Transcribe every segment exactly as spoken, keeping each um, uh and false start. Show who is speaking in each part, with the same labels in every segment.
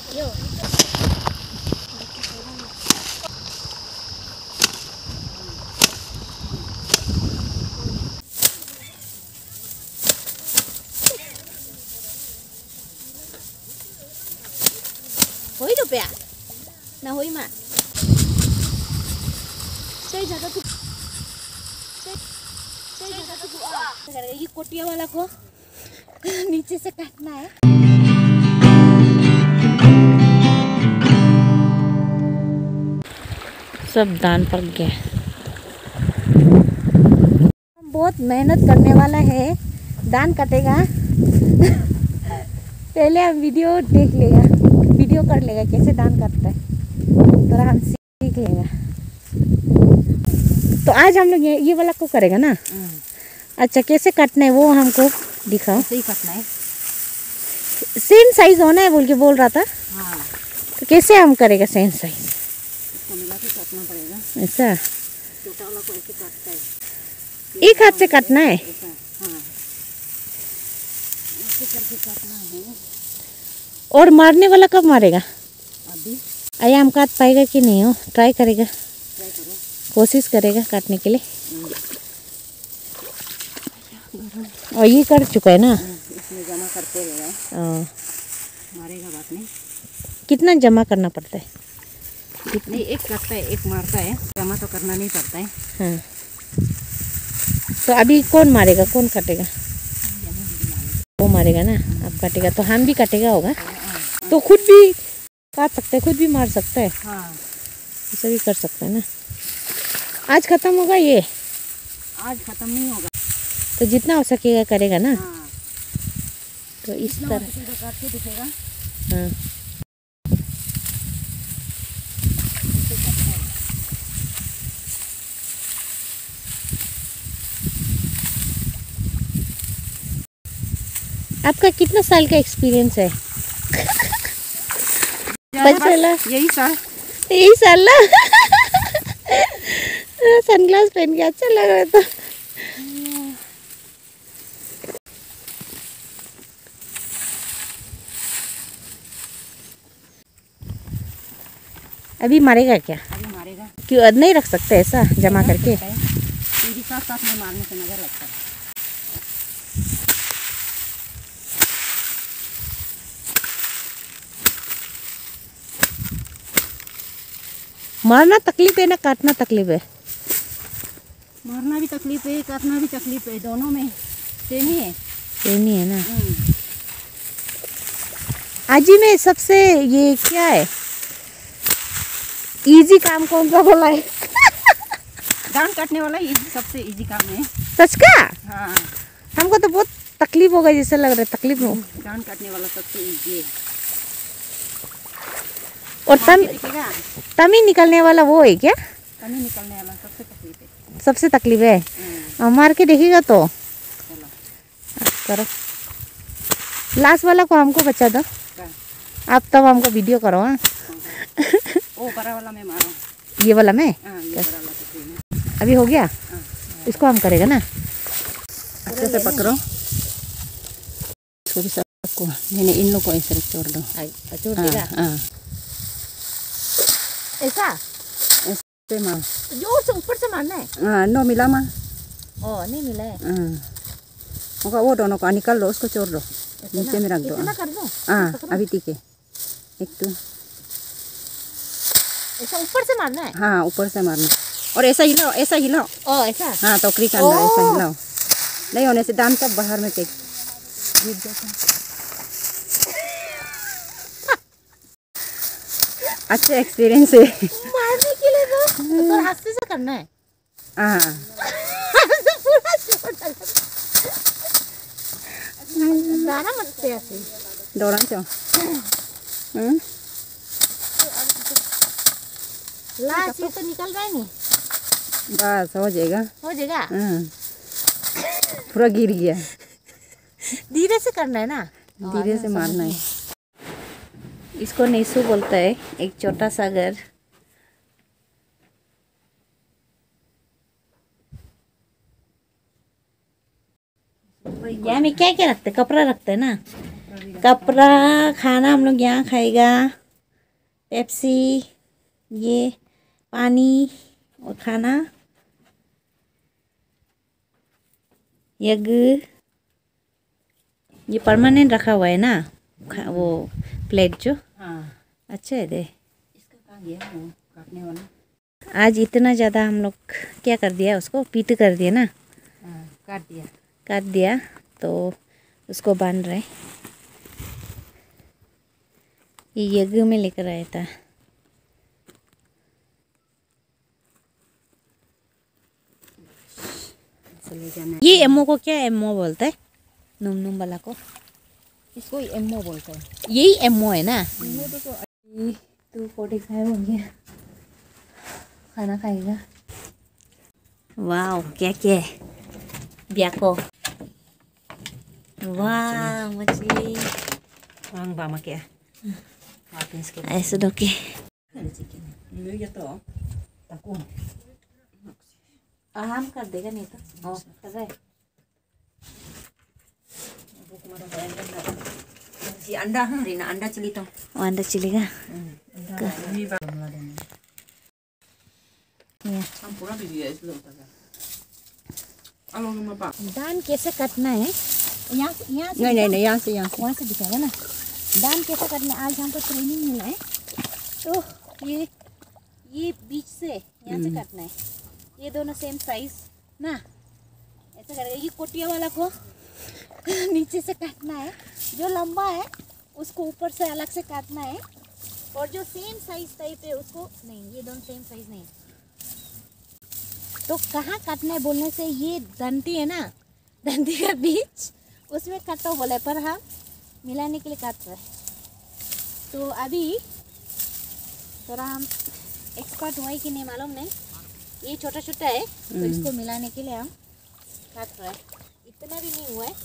Speaker 1: Hoi do pea. Na hoi ma. सही जगह को सही सही जगह को आ ये कोटिया वाला को नीचे से काटना है। सब दान पक गया। बहुत मेहनत करने वाला है, दान कटेगा। पहले हम वीडियो देख लेगा, वीडियो कर लेगा कैसे दान करता है, तो हम सीख लेगा। तो आज हम लोग ये ये वाला को करेगा ना। अच्छा, कैसे काटना है वो हमको दिखाओ।
Speaker 2: सही काटना है,
Speaker 1: सेम साइज होना है बोल के बोल रहा था।
Speaker 2: हाँ।
Speaker 1: तो कैसे हम करेगा सेम साइज?
Speaker 2: इसको मिला के काटना पड़ेगा।
Speaker 1: ऐसा
Speaker 2: छोटा वाला को ऐसे काटता है,
Speaker 1: एक हाथ से काटना है।
Speaker 2: हाँ, ऐसे करके काटना है।
Speaker 1: और मारने वाला कब मारेगा?
Speaker 2: अभी
Speaker 1: आया हम काट पाएगा कि नहीं? हो ट्राई करेगा,
Speaker 2: ट्राई करो,
Speaker 1: कोशिश करेगा काटने के लिए। और ये कर चुका है ना,
Speaker 2: इसमें जमा करते रहेगा, मारेगा बात नहीं।
Speaker 1: कितना जमा करना पड़ता है?
Speaker 2: नहीं, एक करता है एक मारता है, जमा तो करना नहीं पड़ता है।
Speaker 1: हाँ, तो अभी कौन मारेगा, कौन काटेगा? वो मारेगा ना, अब काटेगा तो हम भी काटेगा होगा। तो खुद भी काट सकते हैं, खुद भी मार सकता है।
Speaker 2: हाँ,
Speaker 1: ऐसा भी कर सकता है ना। आज खत्म होगा ये?
Speaker 2: आज खत्म नहीं होगा,
Speaker 1: तो जितना हो सकेगा करेगा ना।
Speaker 2: हाँ।
Speaker 1: तो इस तरह
Speaker 2: काट के दिखेगा।
Speaker 1: हाँ, आपका कितना साल का एक्सपीरियंस है?
Speaker 2: बचपन यही साल
Speaker 1: यही साल ना। सनग्लास पहन के अच्छा लग रहा था। अभी मारेगा क्या?
Speaker 2: अभी मारेगा।
Speaker 1: क्यों नहीं रख सकते ऐसा जमा करके?
Speaker 2: तेरी साथ साथ में मारने से नजर लगता है।
Speaker 1: मारना तकलीफ है ना काटना तकलीफ है?
Speaker 2: मारना भी तकलीफ है, काटना भी तकलीफ है, दोनों में सेम ही है।
Speaker 1: सेम ही है ना। आजी में सबसे ये क्या है, इजी काम कौन सा बोला है?
Speaker 2: दान काटने वाला ये सबसे इजी काम है।
Speaker 1: सच का?
Speaker 2: हाँ,
Speaker 1: हमको तो बहुत तकलीफ होगा जैसे लग रहा है। तकलीफ हो?
Speaker 2: दान काटने वाला सबसे इजी है।
Speaker 1: और तम तमी निकलने वाला वो है क्या?
Speaker 2: तमी निकलने वाला सबसे तकलीफ है।
Speaker 1: सबसे तकलीफ है। और मार के देखिएगा तो करो। लास्ट वाला को हमको बचा दो आप, तब हमको वीडियो करो। हाँ,
Speaker 2: वो बड़ा वाला मैं मारूं।
Speaker 1: ये वाला मैं?
Speaker 2: हाँ, ये बड़ा वाला तो
Speaker 1: अभी हो गया।
Speaker 2: हाँ,
Speaker 1: इसको हम करेगा ना,
Speaker 2: अच्छे से पकड़ो इसको भी सबको। मैंने इन लोग को ऐसे छोड़ दो।
Speaker 1: छोड़ देगा।
Speaker 2: हाँ,
Speaker 1: ऐसा
Speaker 2: ऐसे मार,
Speaker 1: जोर से ऊपर से मारना है।
Speaker 2: हाँ, नो मिला माँ।
Speaker 1: ओ नहीं मिला है।
Speaker 2: हाँ, वो दोनों को निकाल लो, उसको छोड़ दो, नीचे में रख दो।
Speaker 1: इतना कर दो।
Speaker 2: हाँ, अभी ठीक है। एक तो
Speaker 1: ऐसा ऊपर से मारना है।
Speaker 2: हाँ, ऊपर से मारना और ऐसा हिलाओ, ऐसा हिलाओ।
Speaker 1: ओ ऐसा?
Speaker 2: हाँ, टोकरी का अंदर ऐसा हिलाओ। नहीं होने से दान सब बाहर में फेंक गिर जाता है। अच्छा एक्सपीरियंस है
Speaker 1: मारने के लिए। तो तो हाथ से करना है।
Speaker 2: हाँ,
Speaker 1: दाना मत से ऐसे
Speaker 2: दौड़ान चो। हम्म,
Speaker 1: लास्ट ये तो निकल रहा है नहीं।
Speaker 2: बस हो जाएगा,
Speaker 1: हो जाएगा।
Speaker 2: हाँ, पूरा गिर गया।
Speaker 1: धीरे से करना है ना,
Speaker 2: धीरे से मारना है।
Speaker 1: इसको नेसू बोलता है, एक छोटा सा घर। यहाँ में क्या क्या रखते हैं? कपड़ा रखते हैं ना। कपड़ा, खाना हम लोग यहाँ खाएगा, पेप्सी, ये पानी और खाना, यग ये परमानेंट रखा हुआ है ना वो प्लेट जो।
Speaker 2: हाँ
Speaker 1: अच्छा है दे।
Speaker 2: इसका कहाँ गया वो काटने वाला?
Speaker 1: आज इतना ज़्यादा हम लोग क्या कर दिया, उसको पीट कर दिया ना।
Speaker 2: हाँ काट दिया
Speaker 1: काट दिया तो उसको बांध रहे। ये यज्ञ में लेकर आया था। ये एमओ को क्या एमओ बोलता है? नुम नुम वाला को
Speaker 2: इसको एमओ बोलते हैं।
Speaker 1: यही एमओ है ना। टू फोर्टी फाइव हो गया, खाना खाएगा। वाह क्या क्या है ब्याको। वाह मछली
Speaker 2: Ang ba makia?
Speaker 1: ऐसे दोके
Speaker 2: Ini ya to. Aku.
Speaker 1: आराम कर देगा नहीं तो। ओ कर रहा है
Speaker 2: Si anda hum rina anda cili to.
Speaker 1: वो अंदर चलेगा।
Speaker 2: Ini ba meladen.
Speaker 1: ये
Speaker 2: Ang pura bibi es lo ta. Alo luma ba.
Speaker 1: दान कैसे काटना है? यहाँ से यहाँ से
Speaker 2: नहीं नहीं नहीं यहाँ से यहाँ से
Speaker 1: वहाँ से दिखाएगा ना। दान कैसे काटना है? आज हमको ट्रेनिंग मिला है। तो ये ये बीच से यहाँ से काटना है। ये दोनों सेम साइज ना, ऐसा करेगा। ये कोटिया वाला को नीचे से काटना है, जो लंबा है उसको ऊपर से अलग से काटना है, और जो सेम साइज टाइप है उसको नहीं। ये दोनों सेम साइज नहीं। तो कहाँ काटना है बोलने से, ये डंडी है ना, डंडी का बीच उसमें काटो बोले, पर हम मिलाने के लिए काट रहे हैं। तो अभी थोड़ा हम एक्सपर्ट हुआ है कि नहीं मालूम नहीं। ये छोटा छोटा है तो इसको मिलाने के लिए हम काट रहे हैं। इतना भी नहीं हुआ है।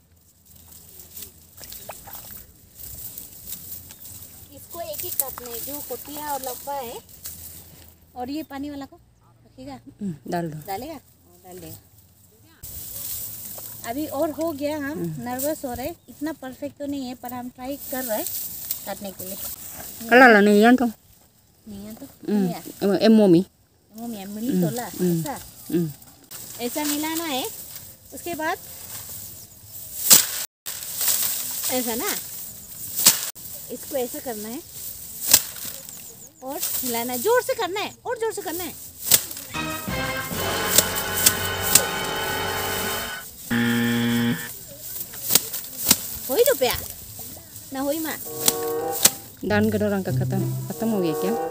Speaker 1: इसको एक एक काटना है, जो कोटिया और लंबा है। और ये पानी वाला को रखिएगा,
Speaker 2: डाल दो।
Speaker 1: डालेगा डाल देगा। अभी और हो गया। हम नर्वस हो रहे, इतना परफेक्ट तो नहीं है, पर हम ट्राई कर रहे हैं काटने के लिए।
Speaker 2: Kala la ni yan to.
Speaker 1: नहीं है तो
Speaker 2: Hmm.
Speaker 1: नहीं है।
Speaker 2: Em em momi.
Speaker 1: वो मैं मिली तो ला ऐसा
Speaker 2: Hmm.
Speaker 1: ऐसा मिलाना है। उसके बाद ऐसा ना, इसको ऐसा करना है और हिलाना है। जोर से करना है और जोर से करना है। होई तो प्या ना होई माँ।
Speaker 2: Dan kedua orang kata kata mau ya क्या?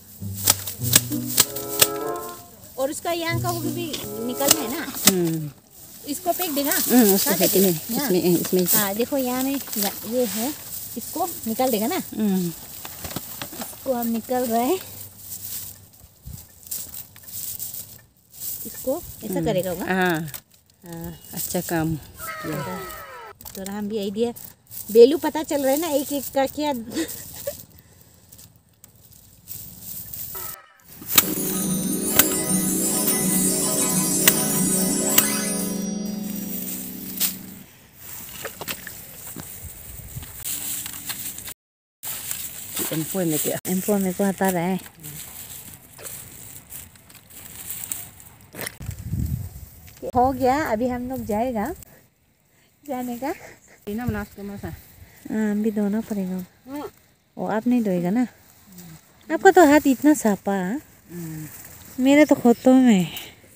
Speaker 1: और उसका यहाँ का वो भी निकलना है ना।
Speaker 2: Hmm.
Speaker 1: इसको फेंक देना।
Speaker 2: Hmm. उसको
Speaker 1: हाँ,
Speaker 2: फेंकने
Speaker 1: यहाँ।
Speaker 2: इसमें इसमें
Speaker 1: हाँ देखो यहाँ में ये है, इसको निकाल देगा ना।
Speaker 2: Hmm.
Speaker 1: इसको हम निकल रहे हैं। इसको ऐसा करेगा होगा।
Speaker 2: Ah.
Speaker 1: हाँ
Speaker 2: अच्छा काम किया।
Speaker 1: थोड़ा थोड़ा हम भी आइडिया बेलू पता चल रहा है ना, एक एक का क्या।
Speaker 2: Em fue में क्या?
Speaker 1: एम्पो मेरे को हटा रहा है। हो गया, अभी हम लोग जाएगा जाने का।
Speaker 2: Ini menas ke masa?
Speaker 1: हाँ अभी धोना पड़ेगा। वो आप नहीं धोएगा ना? आपका तो हाथ इतना साफा है। मेरे तो खोतों में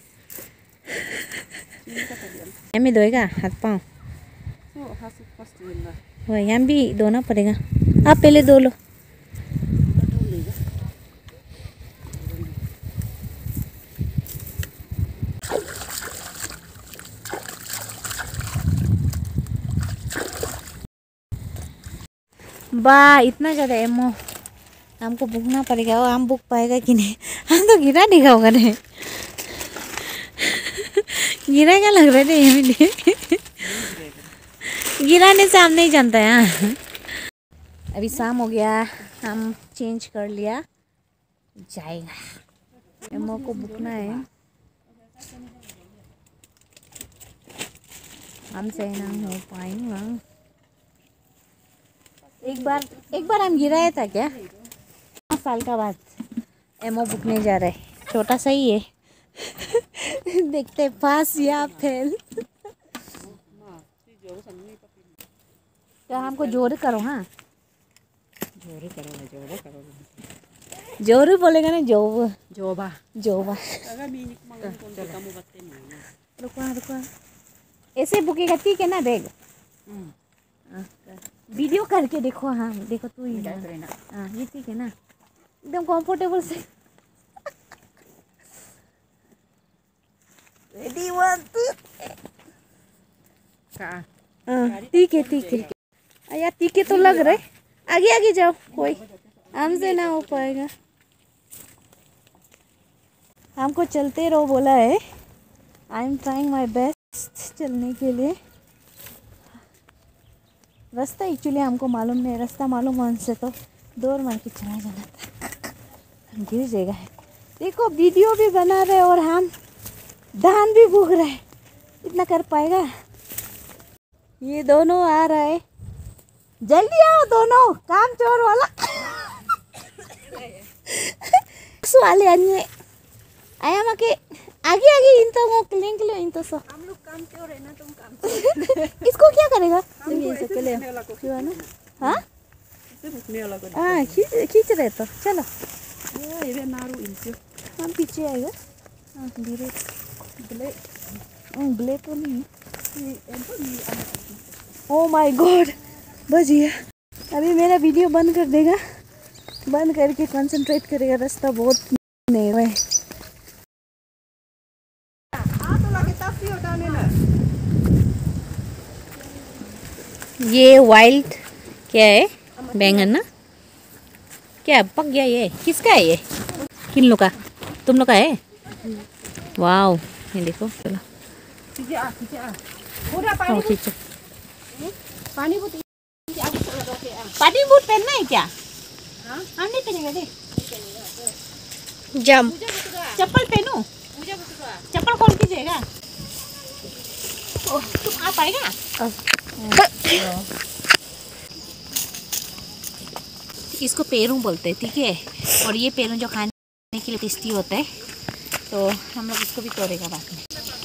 Speaker 1: यहाँ धोएगा हाथ पाँव।
Speaker 2: So hasil pasti benda.
Speaker 1: वो यहाँ भी धोना पड़ेगा। आप पहले धो लो। वाह इतना ज़्यादा एमओ, हमको भूखना पड़ेगा। और हम भूख पाएगा कि नहीं? हम तो गिरा दिखा होगा नहीं। गिरा क्या लग रहा है ये? गिराने से हम नहीं जानता है। अभी शाम हो गया, हम चेंज कर लिया जाएगा। एमओ को भूखना है, हमसे ना हो पाएगा। एक बार एक बार हम गिराया था क्या, पाँच साल का बाद एमओ बुकने जा रहे, छोटा सा ही है। देखते पास या फेल। तो हमको जोर करो, हाँ
Speaker 2: जोरे करो ना, जोरे करो।
Speaker 1: जोर बोलेगा ना, जोब
Speaker 2: जोबा
Speaker 1: जोबा। रुको रुको, ऐसे बुकेगा ठीक है ना बैग। वीडियो करके देखो, हाँ देखो तू ही, हाँ ये ठीक है ना, एकदम कंफर्टेबल से। Ready one two. ठीक है ठीक है। यार ठीक है तो लग रहा है, आगे आगे जाओ, कोई हमसे ना हो पाएगा। हमको चलते रहो बोला है, I am trying my best चलने के लिए। रास्ता एक्चुअली हमको मालूम नहीं, रास्ता मालूम होने से तो दौड़ मार के चला जाना था, गिर जाएगा। देखो वीडियो भी बना रहे और हम धान भी भूग रहे, इतना कर पाएगा? ये दोनों आ रहे, जल्दी आओ दोनों, काम चोर वाला। वाले अन्य आया मके आगे आगे इन तो वो क्लिंग क्लिंग इन तो सो
Speaker 2: हम लोग काम चोर है ना, तुम काम चोर।
Speaker 1: इसको क्या करेगा?
Speaker 2: क्यों
Speaker 1: ना, हाँ
Speaker 2: हाँ
Speaker 1: खींच खींच रहे तो चलो,
Speaker 2: ये नारू इनसे
Speaker 1: हम पीछे आएगा। हाँ धीरे, ब्ले ब्ले तो नहीं। ओ माय गॉड, बच गया। अभी मेरा वीडियो बंद कर देगा, बंद करके कंसंट्रेट करेगा, रास्ता बहुत नहीं है। ये वाइल्ड क्या है, बैंगन ना, क्या पक गया? ये किसका है? ये किन लोग का? तुम लोग का है? वाओ, ये देखो, चलो
Speaker 2: पानी
Speaker 1: खींचो।
Speaker 2: पानी बूट
Speaker 1: पानी बूट पहनना है क्या?
Speaker 2: हाँ
Speaker 1: हम नहीं पहनेंगे, दे
Speaker 2: जम
Speaker 1: चप्पल पहनो, चप्पल कौन कीजिएगा? तुम आ पाएगा? इसको पेरू बोलते हैं, ठीक है। और ये पेरू जो खाने के लिए टेस्टी होता है, तो हम लोग इसको भी तोड़ेगा बाद में।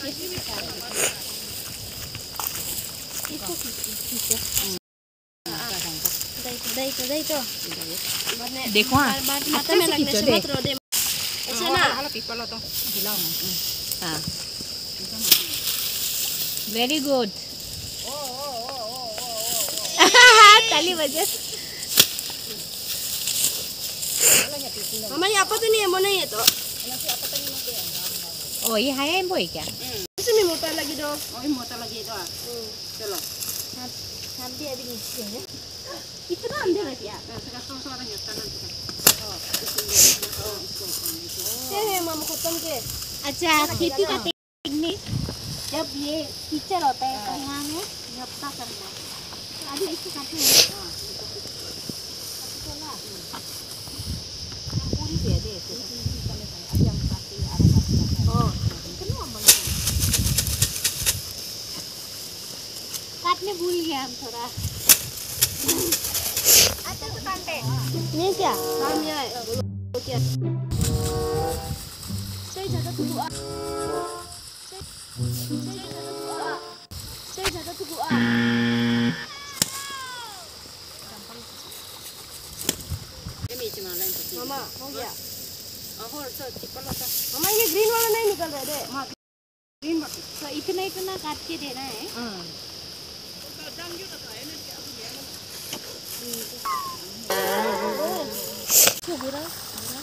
Speaker 1: देखो हाँ, अच्छा से खींचो दे।
Speaker 2: ऐसे ना आला पिपल तो हिलाओ।
Speaker 1: हाँ वेरी गुड। ताली बजे।
Speaker 2: मम्मा ये apa tuh nih mau nih itu?
Speaker 1: Oh ये है boy क्या?
Speaker 2: Ini nih motor lagi dong. Oh ini motor lagi itu ah. Chalo.
Speaker 1: Nanti अभी नीचे है। कितना अंदर है क्या?
Speaker 2: Sekarang suara nyata nanti. Oh, ये मामा खत्म के।
Speaker 1: अच्छा खेती का टेक्निक, जब ये कीचड़ होता है तो यहाँ में झपटा करना है। अभी इसको काटना है। पूरी दे दे। अभी हम काटते हैं, आधा काटते हैं। ओह, कितना अम्मा काटने भूल गया हम थोड़ा। अच्छा तो काटे। ये क्या?
Speaker 2: काम ये है। वो क्या?
Speaker 1: सही जगह तो बुआ। सही जगह तो बुआ। सही जगह तो बुआ।
Speaker 2: मामा हो गया। और तो चिपल होता। मामा ये ग्रीन वाला नहीं निकल रहा है। माँ ग्रीन मत।
Speaker 1: तो इतना इतना काट के देना है।
Speaker 2: हाँ।
Speaker 1: क्यों बुरा? बुरा?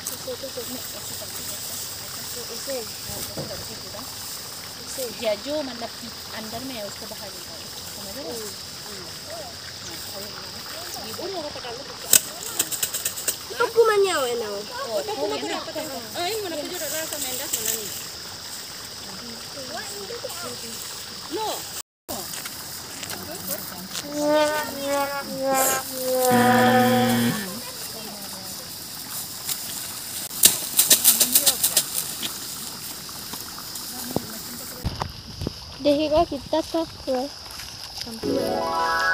Speaker 1: इसे इसे या जो मतलब अंदर में है उसको बाहर निकालो, समझ रहे हो?
Speaker 2: Itu kumannya oh enak.
Speaker 1: Oh, oh ini apa tuh?
Speaker 2: Oh ini mana punya orang sama mendas mana nih? No.
Speaker 1: देखिएगा कितना सा हुआ है।